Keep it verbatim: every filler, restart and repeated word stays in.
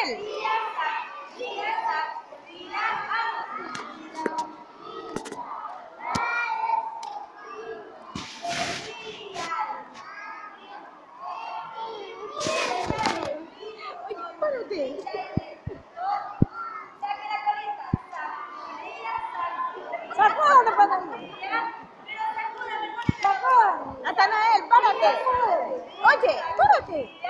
Natanael. Oye, párate. Sacó la pantalla. Sacó. Natanael, párate. Oye, párate.